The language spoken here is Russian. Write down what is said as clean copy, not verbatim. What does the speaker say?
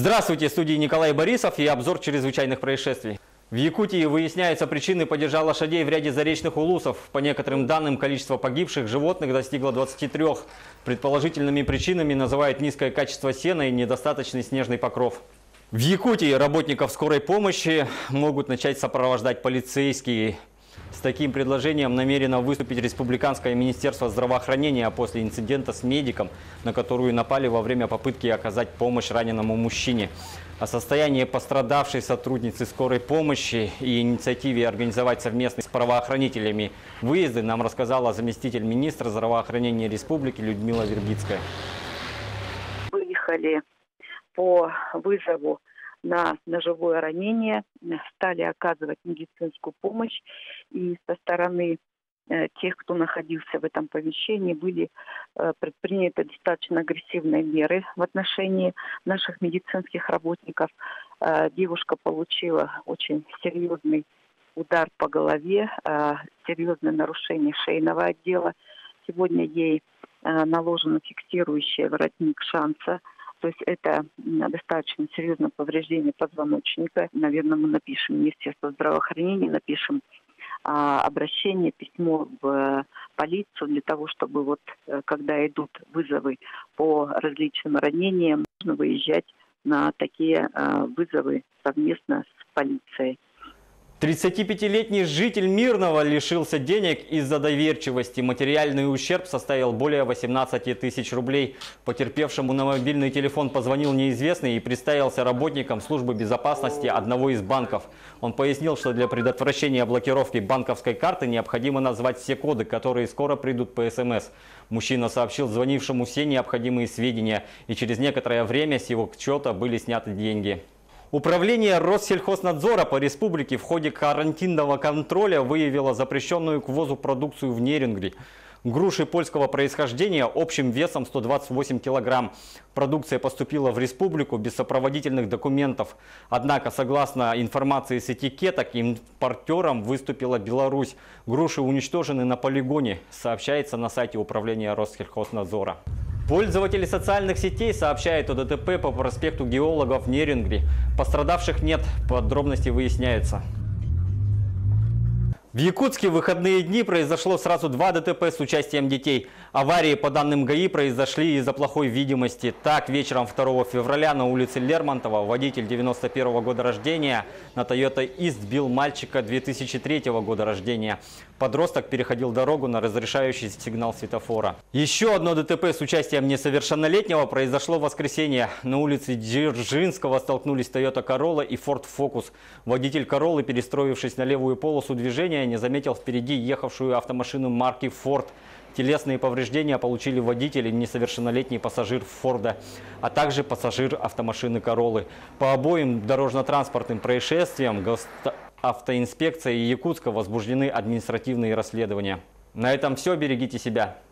Здравствуйте, в студии Николай Борисов и обзор чрезвычайных происшествий. В Якутии выясняются причины падежа лошадей в ряде заречных улусов. По некоторым данным, количество погибших животных достигло 23. Предположительными причинами называют низкое качество сена и недостаточный снежный покров. В Якутии работников скорой помощи могут начать сопровождать полицейские. С таким предложением намерено выступить Республиканское министерство здравоохранения после инцидента с медиком, на которую напали во время попытки оказать помощь раненому мужчине. О состоянии пострадавшей сотрудницы скорой помощи и инициативе организовать совместно с правоохранителями выезды нам рассказала заместитель министра здравоохранения республики Людмила Вербицкая. Выехали по вызову на ножевое ранение, стали оказывать медицинскую помощь. И со стороны тех, кто находился в этом помещении, были предприняты достаточно агрессивные меры в отношении наших медицинских работников. Девушка получила очень серьезный удар по голове, серьезное нарушение шейного отдела. Сегодня ей наложен фиксирующий воротник шанса. То есть это достаточно серьезное повреждение позвоночника. Наверное, мы напишем Министерство здравоохранения, напишем обращение, письмо в полицию для того, чтобы когда идут вызовы по различным ранениям, нужно выезжать на такие вызовы совместно с полицией. 35-летний житель Мирного лишился денег из-за доверчивости. Материальный ущерб составил более 18 тысяч рублей. Потерпевшему на мобильный телефон позвонил неизвестный и представился работником службы безопасности одного из банков. Он пояснил, что для предотвращения блокировки банковской карты необходимо назвать все коды, которые скоро придут по СМС. Мужчина сообщил звонившему все необходимые сведения, и через некоторое время с его счета были сняты деньги. Управление Россельхознадзора по республике в ходе карантинного контроля выявило запрещенную к ввозу продукцию в Нерюнгри. Груши польского происхождения общим весом 128 килограмм. Продукция поступила в республику без сопроводительных документов. Однако, согласно информации с этикеток, импортером выступила Беларусь. Груши уничтожены на полигоне, сообщается на сайте управления Россельхознадзора. Пользователи социальных сетей сообщают о ДТП по проспекту Геологов в Нерюнгри. Пострадавших нет, подробности выясняются. В Якутске в выходные дни произошло сразу 2 ДТП с участием детей. Аварии, по данным ГАИ, произошли из-за плохой видимости. Так, вечером 2 февраля на улице Лермонтова водитель 91 года рождения на Toyota East сбил мальчика 2003 года рождения. Подросток переходил дорогу на разрешающий сигнал светофора. Еще одно ДТП с участием несовершеннолетнего произошло в воскресенье. На улице Дзержинского столкнулись Toyota Corolla и Ford Focus. Водитель Короллы, перестроившись на левую полосу движения, не заметил впереди ехавшую автомашину марки Ford. Телесные повреждения получили водитель и несовершеннолетний пассажир Форда, а также пассажир автомашины Короллы. По обоим дорожно-транспортным происшествиям Автоинспекция и Якутска возбуждены административные расследования. На этом все. Берегите себя.